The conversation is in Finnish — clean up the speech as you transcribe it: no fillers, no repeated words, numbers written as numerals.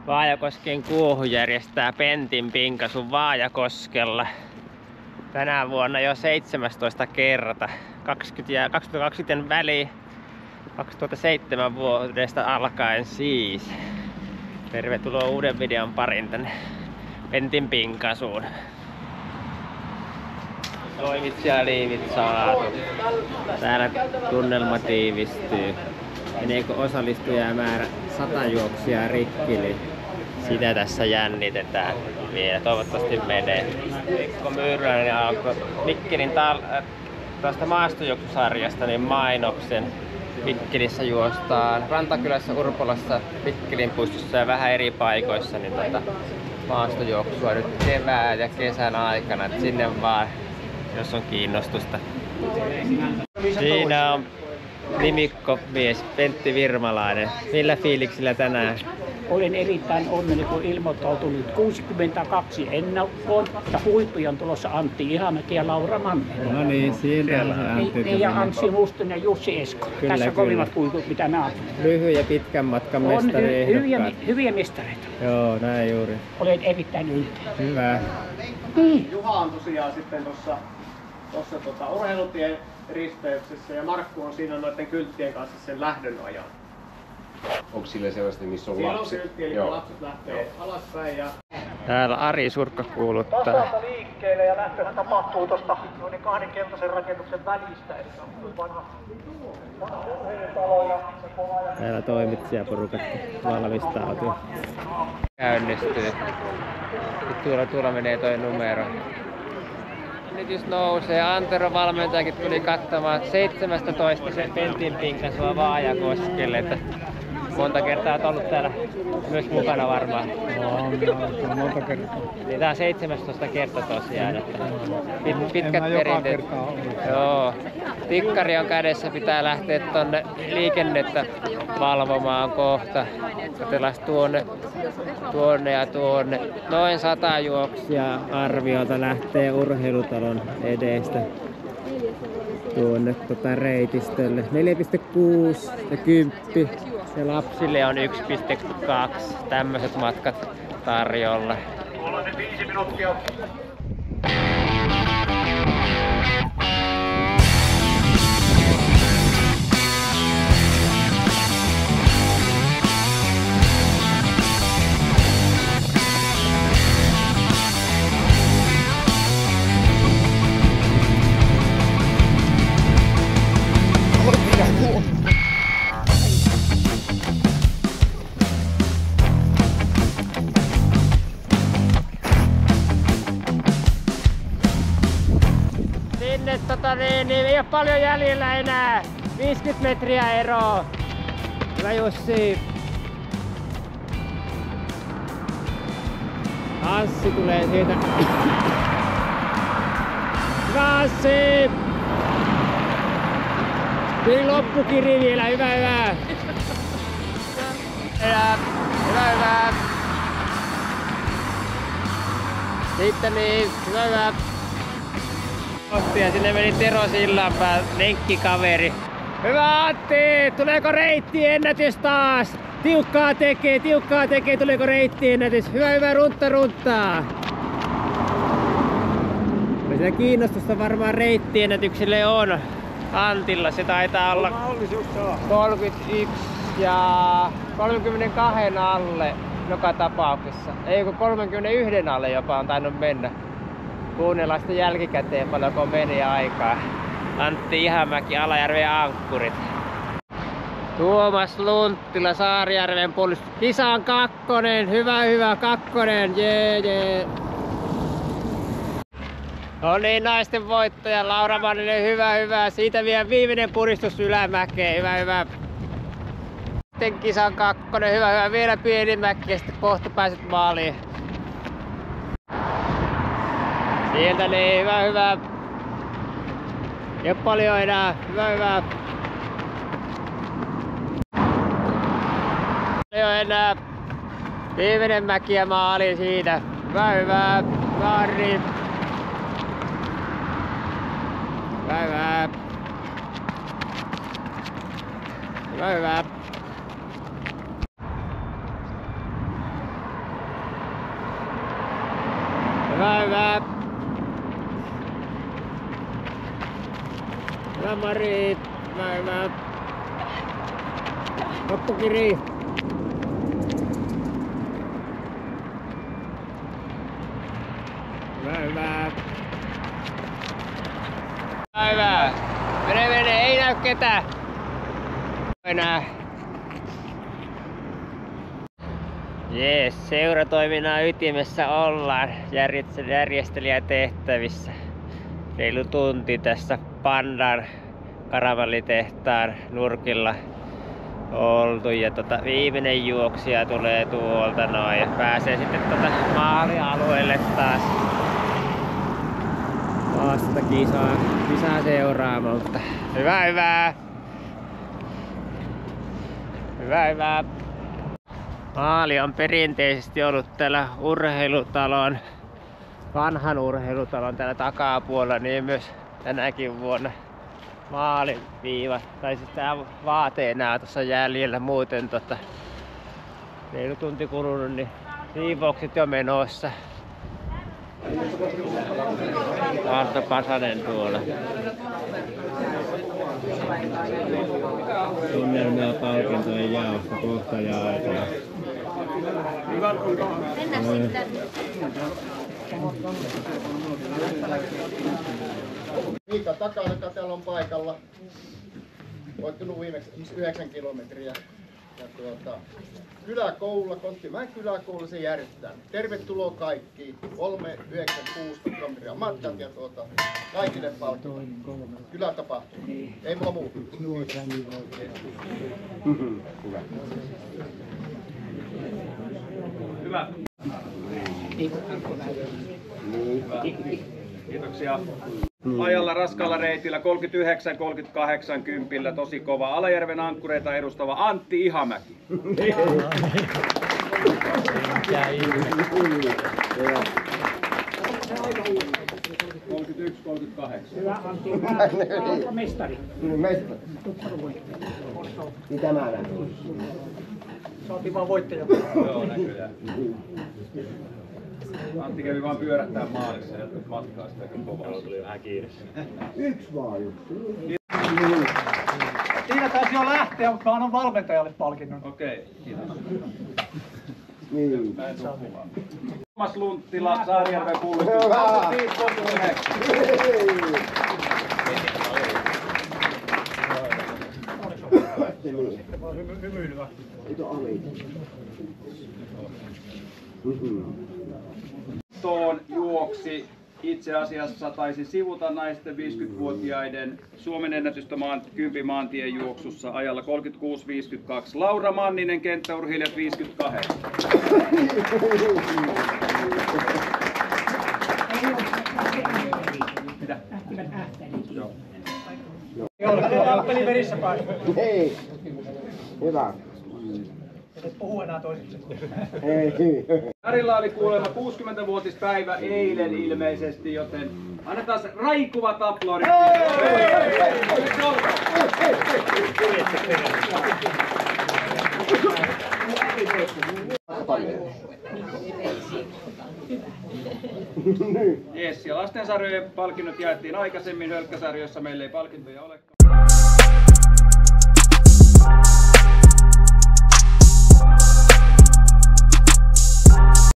Vaajakosken Kuohu järjestää pentin pinkasun Vaajakoskella. Tänä vuonna jo 17 kerta. 2020 väliin 2007 vuodesta alkaen siis. Tervetuloa uuden videon parin tänne pentin pinkasuun. Toimit ja liivit saatu. Täällä tunnelma tiivistyy. Meneekö osallistujamäärä 100 juoksia rikki? Sitä tässä jännitetään vielä. Toivottavasti menee. Mikko Myyräninen alkoi Mikkelin tuosta maastojuoksusarjasta niin mainoksen. Mikkelissä juostaan Rantakylässä, Urpolassa, Mikkelin puistossa ja vähän eri paikoissa niin maastojuoksua nyt kevään ja kesän aikana. Et sinne vaan, jos on kiinnostusta. Siinä on nimikkomies Pentti Virmalainen. Millä fiiliksillä tänään? Olen erittäin onnellinen, kun ilmoittautunut 62 ennakkoon ja huippuja on tulossa Antti Ihamäki ja Laura Manninen. No niin, siinä on se Antti. Ja Anssi Mustonen ja Jussi Esko. Kyllä, tässä kovimmat huiput, mitä mä olen. Lyhyen ja pitkän matkan mestari hyviä mestareita. Joo, näin juuri. Olen erittäin ylpeä. Hyvä. Juha on tosiaan sitten tuossa urheilutien risteyksessä ja Markku on siinä noiden kylttien kanssa sen lähdön ajan. Onko sille sellaista, missä on Siinä lapset? on kyltti, eli lapset lähtee alaspäin ja Täällä Ari Surkka kuuluttaa. Tasolta liikkeelle ja lähtöhän tapahtuu tuosta noin 2 keltaisen rakennuksen välistä. Eli on vanha urheilutalo ja se kova ja... Täällä toimitsijaporukat valmistautuu. Käynnistyy. Tuolla menee toi numero. Nyt jos nousee, Antero valmentajakin tuli katsomaan 17 se pentin pinkasua Vaajakoskelle. Että monta kertaa olet ollut täällä myös mukana varmaan. On monta kertaa. Niin tää on 17 kerta tosiaan. Että pitkät En mä joka perinteet. kertaa ollut. Joo. Tikkari on kädessä, pitää lähteä tonne liikennettä valvomaan kohta. Katsellaan tuonne ja tuonne. Noin 100 juoksia arviolta lähtee urheilutalon edestä tuonne reitistölle. 4,6 ja 10. Ja lapsille on 1,2. Tämmöiset matkat tarjolla. tuolla on nyt 5 minuuttia. Sinne ei ole paljon jäljellä enää. 50 metriä eroa. Hyvä Jussi. Anssi tulee siitä. Hyvä Anssi! Tuli loppukiri vielä. Hyvä. Hyvä. Sitten niin. Hyvä. Ja sinne meni Tero Sillanpää, lenkkikaveri. Hyvä Antti! Tuleeko reittiennätys taas? Tiukkaa tekee, tuleeko reittiennätys? Hyvä, runtaa. Sitä kiinnostusta varmaan reittiennätyksille on. Antilla se taitaa olla 31 ja 32 alle joka tapauksessa. Ei kun 31 alle jopa on tainnut mennä. Kuunnellaan sitten jälkikäteen paljonko meni aikaa. Antti Ihamäki, Alajärven ankkurit. Tuomas Lunttila, Saarijärven puolustus. Kisa on 2. Hyvä 2. Jee. No niin, naisten voittaja Laura Manninen, hyvä. Siitä vielä viimeinen puristus ylämäkeen. Hyvä. Sitten kisa on 2. Hyvä. Vielä pieni mäki ja sitten kohta pääset maaliin. Sieltä niin, hyvä. Ei oo paljon enää, hyvä. Paljon enää. Viimeinen mäki ja maali siitä. Hyvä. Harri. Hyvä. hyvä. Hyvä Mari. Hyvä. Loppukiri. Hyvä. Hyvä. Mene, ei näy ketään. Enää. Jees, seuratoiminnan ytimessä ollaan järjestelijätehtävissä. Reilu tunti tässä Pandan karavallitehtaan nurkilla oltu ja viimeinen juoksija tulee tuolta noin ja pääsee sitten maalialueelle taas vasta kisaa seuraamaan, mutta hyvä. Maali on perinteisesti ollut täällä urheilutalon, vanhan urheilutalon täällä takapuolella, niin myös tänäkin vuonna maaliviiva, tai siis tää vaate enää tuossa jäljellä, muuten reilu tunti kulunut, niin siivoukset jo menossa. Arto Pasanen tuolla. Tunnelmia palkintojen jaosta kohta jaetaan. Mennään sitten. Miika takana, joka täällä on paikalla. Voittunut viimeksi 9 kilometriä. Ja kyläkoululla, Konttimäen kyläkoululla se järjestetään. Tervetuloa kaikki. 396 kilometriä matkat ja kaikille palkintoja. Kylätapahtuma. Ei mulla muuta. Hyvä. Kiitoksia. Ajalla raskaalla reitillä 39-38 tosi kova. Alajärven ankkureita edustava Antti Ihamäki. 31-38. Hyvä Antti. Mestari. Mitä mä näen? Saatiin vaan voittaja. Joo, näköjään. Antti kävi vaan pyörähtää maalissa ja jatkoi matkaa sitä kovaa. Oli vähän kiireessä. Yksi vaan juttu. Siinä taisi jo lähteä, mutta mä annan valmentajalle palkinnon. Okei, kiitos. Niin. Thomas Lunttila, Saarijärven pullistus. 35-39. Hymyilyvä. Toon juoksi itse asiassa taisi sivuta naisten 50-vuotiaiden Suomen ennätystä 10 maantien juoksussa ajalla 36.52. Laura Manninen, kenttäurheilijat 58. Mitä? Joo. Joo, peli verissä päästä. Hei. Hyvä. Et puhu enää toiseksi. Ei. Karilla oli kuulemma 60-vuotispäivä eilen ilmeisesti, joten annetaan raikuvat aplodit. Yes, ja lastensarjojen palkinnot jaettiin aikaisemmin, hölkkäsarjoissa meillä ei palkintoja olekaan.